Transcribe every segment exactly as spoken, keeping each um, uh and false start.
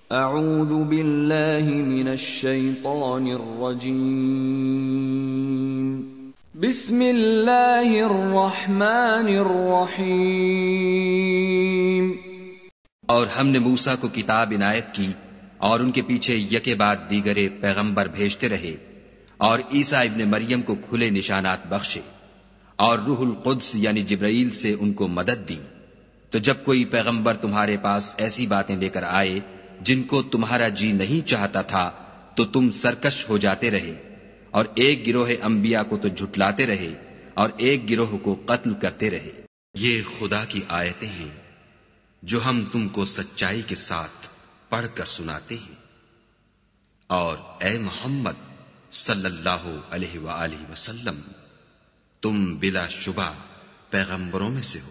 اعوذ باللہ من الشیطان الرجیم بسم اللہ الرحمن الرحیم۔ اور ہم نے موسیٰ کو کتاب عنایت کی اور ان کے پیچھے یکے بعد دیگرے پیغمبر بھیجتے رہے، اور عیسیٰ ابن مریم کو کھلے نشانات بخشے، اور روح القدس یعنی جبرائیل سے ان کو مدد دی۔ تو جب کوئی پیغمبر تمہارے پاس ایسی باتیں لے کر آئے جن کو تمہارا جی نہیں چاہتا تھا تو تم سرکش ہو جاتے رہے، اور ایک گروہ انبیاء کو تو جھٹلاتے رہے اور ایک گروہ کو قتل کرتے رہے۔ یہ خدا کی آیتیں ہیں جو ہم تم کو سچائی کے ساتھ پڑھ کر سناتے ہیں، اور اے محمد صلی اللہ علیہ وآلہ وسلم تم بلا شبہ پیغمبروں میں سے ہو۔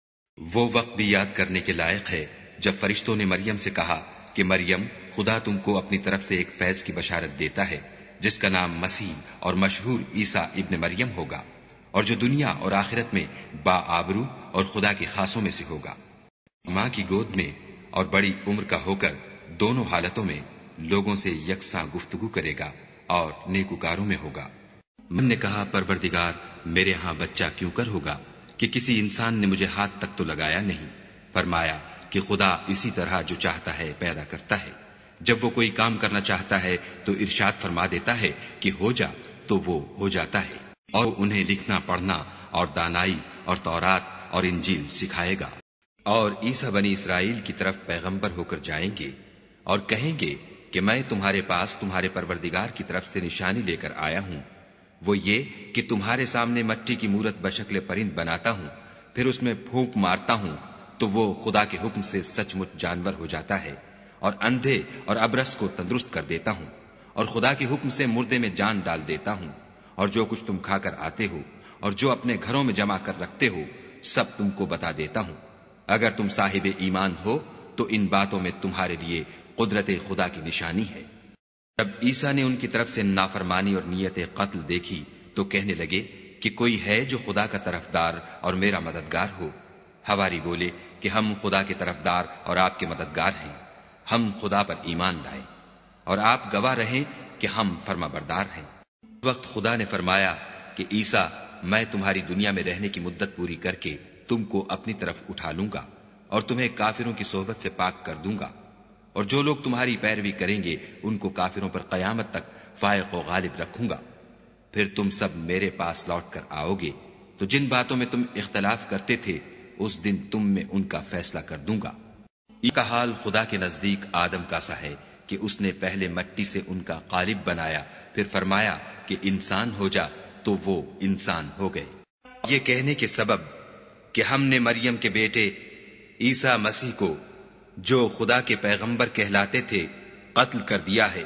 وہ وقت بھی یاد کرنے کے لائق ہے جب فرشتوں نے مریم سے کہا کہ مریم، خدا تم کو اپنی طرف سے ایک فیض کی بشارت دیتا ہے جس کا نام مسیح اور مشہور عیسیٰ ابن مریم ہوگا، اور جو دنیا اور آخرت میں با آبرو اور خدا کے خاصوں میں سے ہوگا، ماں کی گود میں اور بڑی عمر کا ہو کر دونوں حالتوں میں لوگوں سے یکساں گفتگو کرے گا اور نیکوکاروں میں ہوگا۔ من نے کہا، پروردگار میرے ہاں بچہ کیوں کر ہوگا کہ کسی انسان نے مجھے ہاتھ تک تو لگایا نہیں۔ فرمایا کہ خدا اسی طرح جو چاہتا ہے پیدا کرتا ہے، جب وہ کوئی کام کرنا چاہتا ہے تو ارشاد فرما دیتا ہے کہ ہو جا تو وہ ہو جاتا ہے، اور انہیں لکھنا پڑھنا اور دانائی اور تورات اور انجیل سکھائے گا۔ اور عیسیٰ بنی اسرائیل کی طرف پیغمبر ہو کر جائیں گے اور کہیں گے کہ میں تمہارے پاس تمہارے پروردگار کی طرف سے نشانی لے کر آیا ہوں، وہ یہ کہ تمہارے سامنے مٹی کی مورت بشکل پرند بناتا ہوں، پھر اس میں پھونک مارتا ہوں تو وہ خدا کے حکم سے سچ مچ جانور ہو جاتا ہے، اور اندھے اور ابرص کو تندرست کر دیتا ہوں، اور خدا کے حکم سے مردے میں جان ڈال دیتا ہوں، اور جو کچھ تم کھا کر آتے ہو اور جو اپنے گھروں میں جمع کر رکھتے ہو سب تم کو بتا دیتا ہوں۔ اگر تم صاحب ایمان ہو تو ان باتوں میں تمہارے لیے قدرت خدا کی نشانی ہے۔ جب عیسیٰ نے ان کی طرف سے نافرمانی اور نیت قتل دیکھی تو کہنے لگے کہ کوئی ہے جو خدا کا طرفدار اور میرا مددگار ہو؟ حواری بولے کہ ہم خدا کے طرفدار اور آپ کے مددگار ہیں، ہم خدا پر ایمان لائے اور آپ گواہ رہیں کہ ہم فرما بردار ہیں۔ اس وقت خدا نے فرمایا کہ عیسیٰ، میں تمہاری دنیا میں رہنے کی مدت پوری کر کے تم کو اپنی طرف اٹھا لوں گا اور تمہیں کافروں کی صحبت سے پاک کر دوں گا، اور جو لوگ تمہاری پیروی کریں گے ان کو کافروں پر قیامت تک فائق و غالب رکھوں گا۔ پھر تم سب میرے پاس لوٹ کر آؤ گے تو جن باتوں میں تم اختلاف کرتے تھے اس دن تم میں ان کا فیصلہ کر دوں گا۔ یہ کا حال خدا کے نزدیک آدم کا سا ہے کہ اس نے پہلے مٹی سے ان کا قالب بنایا، پھر فرمایا کہ انسان ہو جا تو وہ انسان ہو گئے۔ یہ کہنے کے سبب کہ ہم نے مریم کے بیٹے عیسیٰ مسیح کو جو خدا کے پیغمبر کہلاتے تھے قتل کر دیا ہے،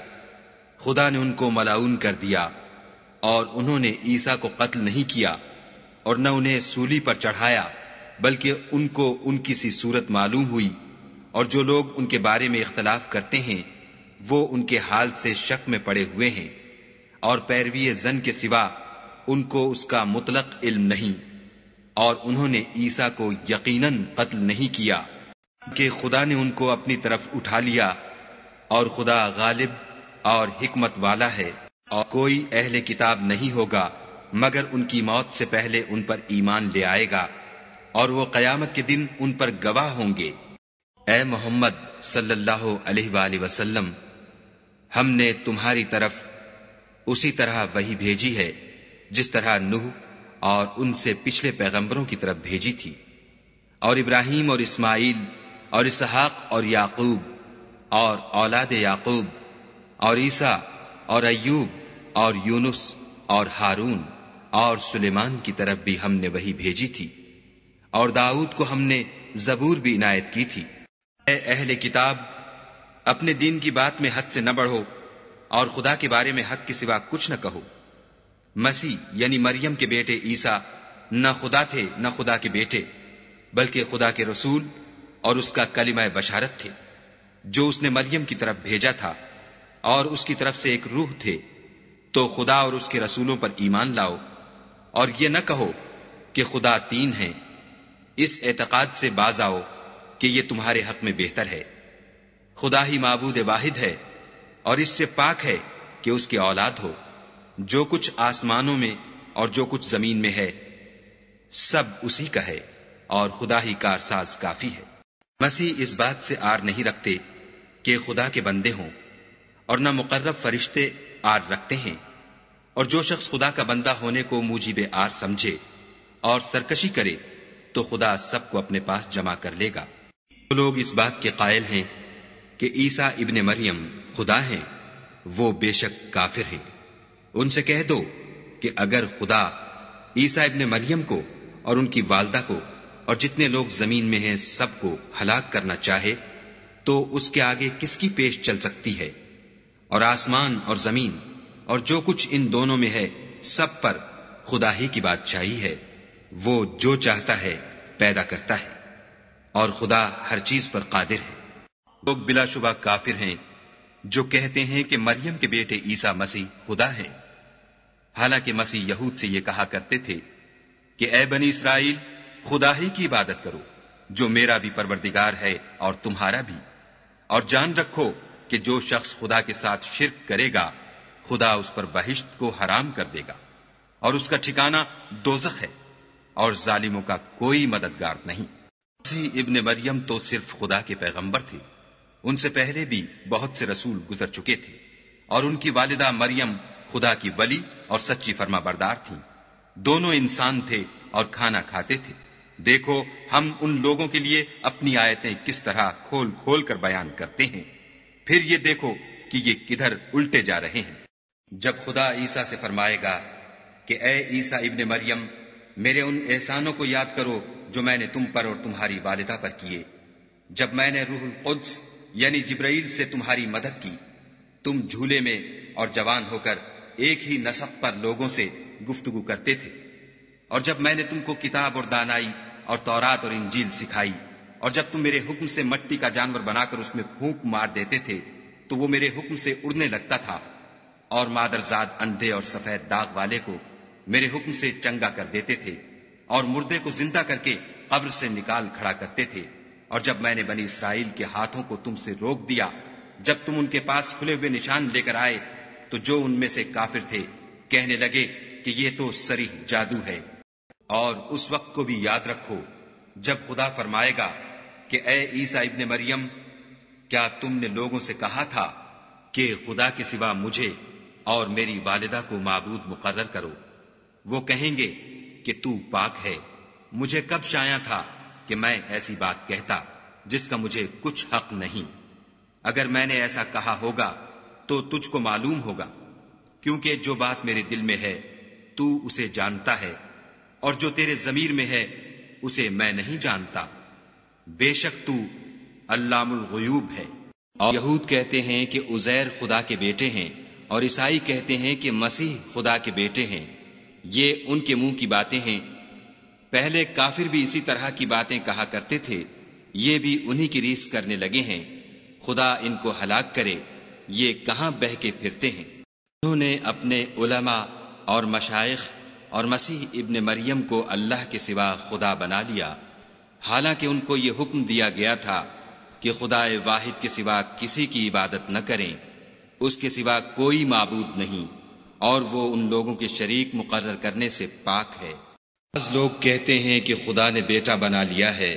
خدا نے ان کو ملعون کر دیا، اور انہوں نے عیسیٰ کو قتل نہیں کیا اور نہ انہیں سولی پر چڑھایا، بلکہ ان کو ان کی سی صورت معلوم ہوئی، اور جو لوگ ان کے بارے میں اختلاف کرتے ہیں وہ ان کے حال سے شک میں پڑے ہوئے ہیں، اور پیروی زن کے سوا ان کو اس کا مطلق علم نہیں، اور انہوں نے عیسیٰ کو یقیناً قتل نہیں کیا کہ خدا نے ان کو اپنی طرف اٹھا لیا، اور خدا غالب اور حکمت والا ہے، اور کوئی اہل کتاب نہیں ہوگا مگر ان کی موت سے پہلے ان پر ایمان لے آئے گا، اور وہ قیامت کے دن ان پر گواہ ہوں گے۔ اے محمد صلی اللہ علیہ وآلہ وسلم، ہم نے تمہاری طرف اسی طرح وحی بھیجی ہے جس طرح نوح اور ان سے پچھلے پیغمبروں کی طرف بھیجی تھی، اور ابراہیم اور اسماعیل اور اسحاق اور یعقوب اور اولاد یعقوب اور عیسیٰ اور ایوب اور یونس اور ہارون اور سلیمان کی طرف بھی ہم نے وحی بھیجی تھی، اور داؤد کو ہم نے زبور بھی عنایت کی تھی۔ اے اہل کتاب، اپنے دین کی بات میں حد سے نہ بڑھو اور خدا کے بارے میں حق کے سوا کچھ نہ کہو۔ مسیح یعنی مریم کے بیٹے عیسیٰ نہ خدا تھے نہ خدا کے بیٹے، بلکہ خدا کے رسول اور اس کا کلمہ بشارت تھے جو اس نے مریم کی طرف بھیجا تھا، اور اس کی طرف سے ایک روح تھے۔ تو خدا اور اس کے رسولوں پر ایمان لاؤ، اور یہ نہ کہو کہ خدا تین ہیں، اس اعتقاد سے باز آؤ کہ یہ تمہارے حق میں بہتر ہے۔ خدا ہی معبود واحد ہے اور اس سے پاک ہے کہ اس کی اولاد ہو۔ جو کچھ آسمانوں میں اور جو کچھ زمین میں ہے سب اسی کا ہے، اور خدا ہی کارساز کافی ہے۔ مسیح اس بات سے آر نہیں رکھتے کہ خدا کے بندے ہوں، اور نہ مقرب فرشتے آر رکھتے ہیں، اور جو شخص خدا کا بندہ ہونے کو موجب آر سمجھے اور سرکشی کرے تو خدا سب کو اپنے پاس جمع کر لے گا۔ جو لوگ اس بات کے قائل ہیں کہ عیسیٰ ابن مریم خدا ہیں، وہ بے شک کافر ہیں۔ ان سے کہہ دو کہ اگر خدا عیسیٰ ابن مریم کو اور ان کی والدہ کو اور جتنے لوگ زمین میں ہیں سب کو ہلاک کرنا چاہے تو اس کے آگے کس کی پیش چل سکتی ہے؟ اور آسمان اور زمین اور جو کچھ ان دونوں میں ہے سب پر خدا ہی کی بادشاہی ہے۔ وہ جو چاہتا ہے پیدا کرتا ہے، اور خدا ہر چیز پر قادر ہے۔ لوگ بلا شبہ کافر ہیں جو کہتے ہیں کہ مریم کے بیٹے عیسیٰ مسیح خدا ہے، حالانکہ مسیح یہود سے یہ کہا کرتے تھے کہ اے بنی اسرائیل، خدا ہی کی عبادت کرو جو میرا بھی پروردگار ہے اور تمہارا بھی، اور جان رکھو کہ جو شخص خدا کے ساتھ شرک کرے گا خدا اس پر بہشت کو حرام کر دے گا، اور اس کا ٹھکانہ دوزخ ہے، اور ظالموں کا کوئی مددگار نہیں۔ مسیح ابن مریم تو صرف خدا کے پیغمبر تھے، ان سے پہلے بھی بہت سے رسول گزر چکے تھے، اور ان کی والدہ مریم خدا کی ولی اور سچی فرما بردار تھیں۔ دونوں انسان تھے اور کھانا کھاتے تھے۔ دیکھو ہم ان لوگوں کے لیے اپنی آیتیں کس طرح کھول کھول کر بیان کرتے ہیں، پھر یہ دیکھو کہ یہ کدھر الٹے جا رہے ہیں۔ جب خدا عیسیٰ سے فرمائے گا کہ اے عیسیٰ ابن مریم، میرے ان احسانوں کو یاد کرو جو میں نے تم پر اور تمہاری والدہ پر کیے، جب میں نے روح القدس یعنی جبرائیل سے تمہاری مدد کی، تم جھولے میں اور جوان ہو کر ایک ہی نسق پر لوگوں سے گفتگو کرتے تھے، اور جب میں نے تم کو کتاب اور دانائی اور تورات اور انجیل سکھائی، اور جب تم میرے حکم سے مٹی کا جانور بنا کر اس میں پھونک مار دیتے تھے تو وہ میرے حکم سے اڑنے لگتا تھا، اور مادرزاد اندھے اور سفید داغ والے کو میرے حکم سے چنگا کر دیتے تھے، اور مردے کو زندہ کر کے قبر سے نکال کھڑا کرتے تھے، اور جب میں نے بنی اسرائیل کے ہاتھوں کو تم سے روک دیا جب تم ان کے پاس کھلے ہوئے نشان لے کر آئے تو جو ان میں سے کافر تھے کہنے لگے کہ یہ تو صریح جادو ہے۔ اور اس وقت کو بھی یاد رکھو جب خدا فرمائے گا کہ اے عیسیٰ ابن مریم، کیا تم نے لوگوں سے کہا تھا کہ خدا کے سوا مجھے اور میری والدہ کو معبود مقرر کرو؟ وہ کہیں گے کہ تو پاک ہے، مجھے کب شایع تھا کہ میں ایسی بات کہتا جس کا مجھے کچھ حق نہیں۔ اگر میں نے ایسا کہا ہوگا تو تجھ کو معلوم ہوگا، کیونکہ جو بات میرے دل میں ہے تو اسے جانتا ہے، اور جو تیرے ضمیر میں ہے اسے میں نہیں جانتا۔ بے شک تو علام الغیوب ہے۔ اور یہود کہتے ہیں کہ عزیر خدا کے بیٹے ہیں، اور عیسائی کہتے ہیں کہ مسیح خدا کے بیٹے ہیں۔ یہ ان کے منہ کی باتیں ہیں، پہلے کافر بھی اسی طرح کی باتیں کہا کرتے تھے، یہ بھی انہی کی ریس کرنے لگے ہیں۔ خدا ان کو ہلاک کرے، یہ کہاں بہہ کے پھرتے ہیں۔ انہوں نے اپنے علماء اور مشائخ اور مسیح ابن مریم کو اللہ کے سوا خدا بنا لیا، حالانکہ ان کو یہ حکم دیا گیا تھا کہ خدا واحد کے سوا کسی کی عبادت نہ کریں، اس کے سوا کوئی معبود نہیں، اور وہ ان لوگوں کے شریک مقرر کرنے سے پاک ہے۔ بعض لوگ کہتے ہیں کہ خدا نے بیٹا بنا لیا ہے،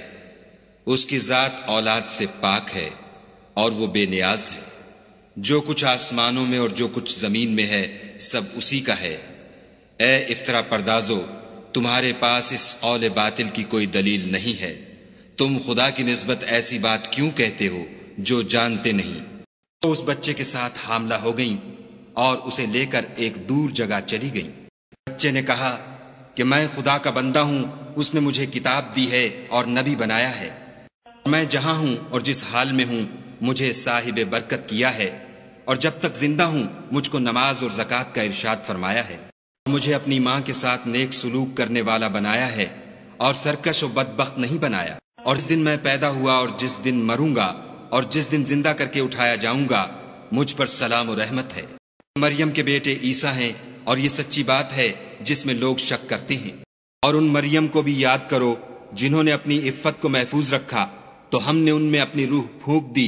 اس کی ذات اولاد سے پاک ہے اور وہ بے نیاز ہے۔ جو کچھ آسمانوں میں اور جو کچھ زمین میں ہے سب اسی کا ہے۔ اے افطرا پردازو، تمہارے پاس اس قول باطل کی کوئی دلیل نہیں ہے، تم خدا کی نسبت ایسی بات کیوں کہتے ہو جو جانتے نہیں؟ تو اس بچے کے ساتھ حاملہ ہو گئیں اور اسے لے کر ایک دور جگہ چلی گئیں۔ بچے نے کہا کہ میں خدا کا بندہ ہوں، اس نے مجھے کتاب دی ہے اور نبی بنایا ہے، میں جہاں ہوں اور جس حال میں ہوں مجھے صاحب برکت کیا ہے، اور جب تک زندہ ہوں مجھ کو نماز اور زکوٰۃ کا ارشاد فرمایا ہے، مجھے اپنی ماں کے ساتھ نیک سلوک کرنے والا بنایا ہے اور سرکش و بدبخت نہیں بنایا، اور جس دن میں پیدا ہوا اور جس دن مروں گا اور جس دن زندہ کر کے اٹھایا جاؤں گا مجھ پر سلام و رحمت ہے۔ مریم کے بیٹے عیسیٰ ہیں، اور یہ سچی بات ہے جس میں لوگ شک کرتے ہیں۔ اور ان مریم کو بھی یاد کرو جنہوں نے اپنی عفت کو محفوظ رکھا تو ہم نے ان میں اپنی روح پھونک دی،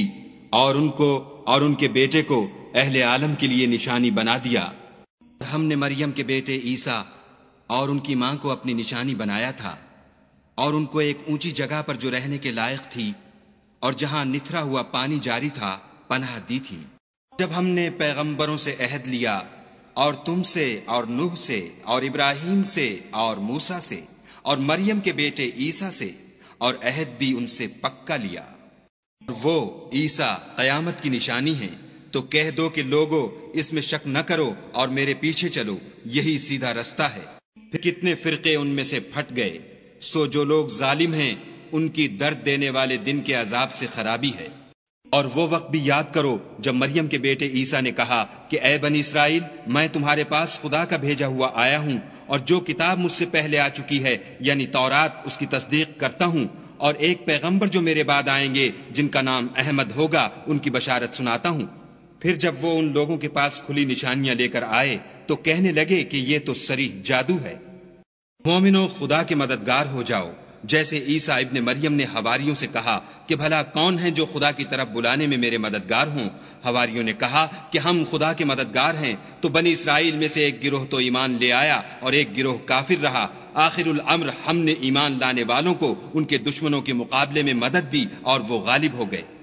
اور ان کو اور ان کے بیٹے کو اہل عالم کے لیے نشانی بنا دیا۔ ہم نے مریم کے بیٹے عیسیٰ اور ان کی ماں کو اپنی نشانی بنایا تھا، اور ان کو ایک اونچی جگہ پر جو رہنے کے لائق تھی اور جہاں نتھرا ہوا پانی جاری تھا پناہ دی تھی۔ جب ہم نے پیغمبروں سے عہد لیا، اور تم سے اور نوح سے اور ابراہیم سے اور موسیٰ سے اور مریم کے بیٹے عیسیٰ سے، اور عہد بھی ان سے پکا لیا، اور وہ عیسیٰ قیامت کی نشانی ہیں، تو کہہ دو کہ لوگو اس میں شک نہ کرو اور میرے پیچھے چلو، یہی سیدھا رستہ ہے۔ پھر کتنے فرقے ان میں سے پھٹ گئے، سو جو لوگ ظالم ہیں ان کی درد دینے والے دن کے عذاب سے خرابی ہے۔ اور وہ وقت بھی یاد کرو جب مریم کے بیٹے عیسیٰ نے کہا کہ اے بنی اسرائیل، میں تمہارے پاس خدا کا بھیجا ہوا آیا ہوں، اور جو کتاب مجھ سے پہلے آ چکی ہے یعنی تورات، اس کی تصدیق کرتا ہوں، اور ایک پیغمبر جو میرے بعد آئیں گے جن کا نام احمد ہوگا، ان کی بشارت سناتا ہوں۔ پھر جب وہ ان لوگوں کے پاس کھلی نشانیاں لے کر آئے تو کہنے لگے کہ یہ تو صریح جادو ہے۔ مومنو، خدا کے مددگار ہو جاؤ، جیسے عیسیٰ ابن مریم نے حواریوں سے کہا کہ بھلا کون ہیں جو خدا کی طرف بلانے میں میرے مددگار ہوں؟ حواریوں نے کہا کہ ہم خدا کے مددگار ہیں۔ تو بنی اسرائیل میں سے ایک گروہ تو ایمان لے آیا اور ایک گروہ کافر رہا۔ آخر الامر ہم نے ایمان لانے والوں کو ان کے دشمنوں کے مقابلے میں مدد دی اور وہ غالب ہو گئے۔